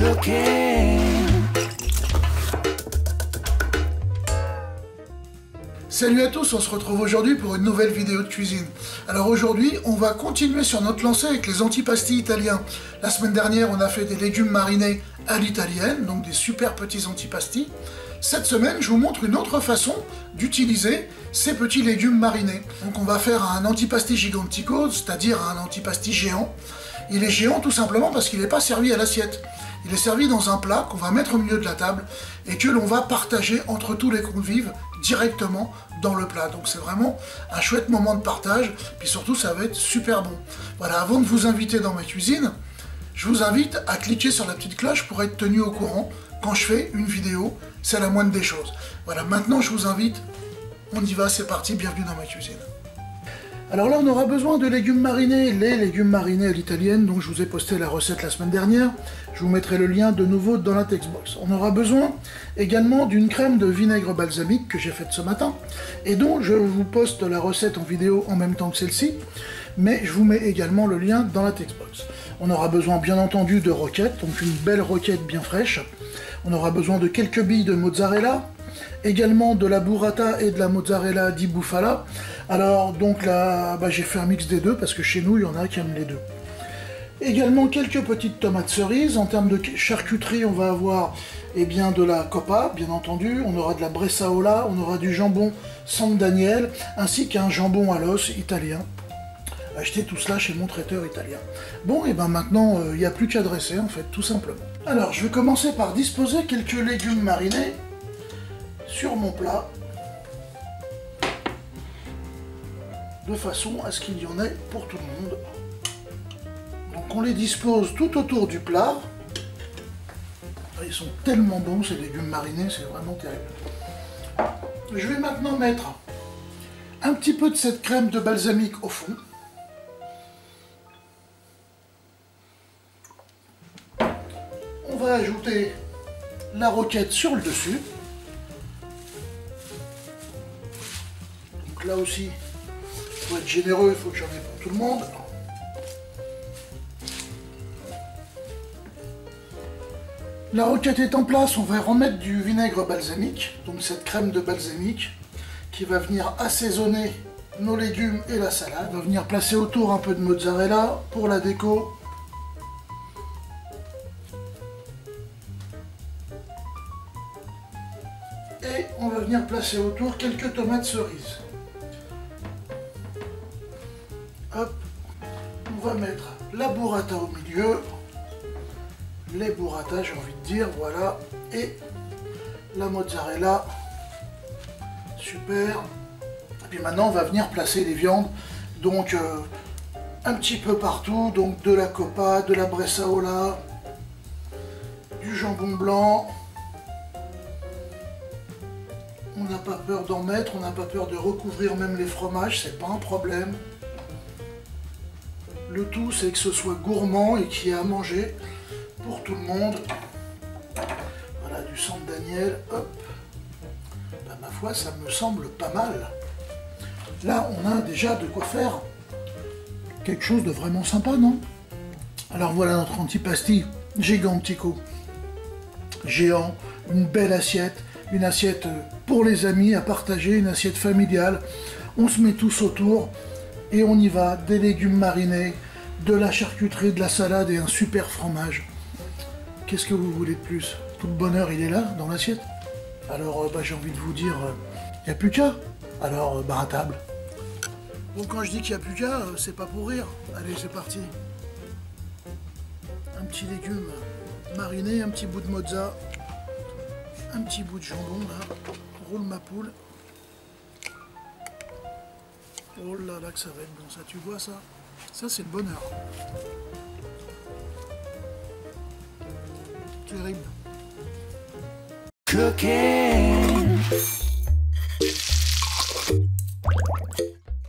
Salut à tous, on se retrouve aujourd'hui pour une nouvelle vidéo de cuisine. Alors aujourd'hui, on va continuer sur notre lancée avec les antipasti italiens. La semaine dernière, on a fait des légumes marinés à l'italienne, donc des super petits antipasti. Cette semaine, je vous montre une autre façon d'utiliser ces petits légumes marinés. Donc on va faire un antipasti gigantico, c'est-à-dire un antipasti géant. Il est géant tout simplement parce qu'il n'est pas servi à l'assiette. Il est servi dans un plat qu'on va mettre au milieu de la table et que l'on va partager entre tous les convives directement dans le plat. Donc c'est vraiment un chouette moment de partage, puis surtout ça va être super bon. Voilà, avant de vous inviter dans ma cuisine, je vous invite à cliquer sur la petite cloche pour être tenu au courant quand je fais une vidéo, c'est la moindre des choses. Voilà, maintenant je vous invite, on y va, c'est parti, bienvenue dans ma cuisine. Alors là, on aura besoin de légumes marinés, les légumes marinés à l'italienne, dont je vous ai posté la recette la semaine dernière. Je vous mettrai le lien de nouveau dans la textbox. On aura besoin également d'une crème de vinaigre balsamique que j'ai faite ce matin, et dont je vous poste la recette en vidéo en même temps que celle-ci, mais je vous mets également le lien dans la textbox. On aura besoin bien entendu de roquettes, donc une belle roquette bien fraîche. On aura besoin de quelques billes de mozzarella, également de la burrata et de la mozzarella di bufala. Alors donc là, j'ai fait un mix des deux parce que chez nous il y en a qui aiment les deux. Également quelques petites tomates cerises. En termes de charcuterie, on va avoir de la coppa, bien entendu. On aura de la bressaola, on aura du jambon San Daniel, ainsi qu'un jambon à l'os italien. Acheter tout cela chez mon traiteur italien. Bon, et maintenant, il n'y a plus qu'à dresser, en fait, tout simplement. Alors, je vais commencer par disposer quelques légumes marinés sur mon plat, de façon à ce qu'il y en ait pour tout le monde. Donc on les dispose tout autour du plat. Ils sont tellement bons ces légumes marinés, c'est vraiment terrible. Je vais maintenant mettre un petit peu de cette crème de balsamique au fond. On va ajouter la roquette sur le dessus. Donc là aussi, il faut être généreux, il faut que j'en ai pour tout le monde. La roquette est en place, on va remettre du vinaigre balsamique, donc cette crème de balsamique, qui va venir assaisonner nos légumes et la salade. On va venir placer autour un peu de mozzarella pour la déco. Et on va venir placer autour quelques tomates cerises. Hop, on va mettre la burrata au milieu, les burrata j'ai envie de dire, voilà, et la mozzarella, super. Et puis maintenant on va venir placer les viandes, donc un petit peu partout, donc de la coppa, de la bressaola, du jambon blanc. On n'a pas peur d'en mettre, on n'a pas peur de recouvrir même les fromages, c'est pas un problème. Le tout, c'est que ce soit gourmand et qu'il y ait à manger pour tout le monde. Voilà, du San Daniel, hop. Ma foi, ça me semble pas mal. Là, on a déjà de quoi faire quelque chose de vraiment sympa, non? Alors voilà notre antipasti gigantico. Géant, une belle assiette. Une assiette pour les amis à partager, une assiette familiale. On se met tous autour et on y va. Des légumes marinés, de la charcuterie, de la salade et un super fromage. Qu'est-ce que vous voulez de plus? Tout le bonheur, il est là, dans l'assiette. Alors, j'ai envie de vous dire, il n'y a plus qu'à. Alors, à table. Bon, quand je dis qu'il n'y a plus qu'à, c'est pas pour rire. Allez, c'est parti. Un petit légume mariné, un petit bout de mozza. Un petit bout de jambon là, roule ma poule. Oh là là que ça va être bon, ça tu vois ça? Ça c'est le bonheur. Terrible. Cooking.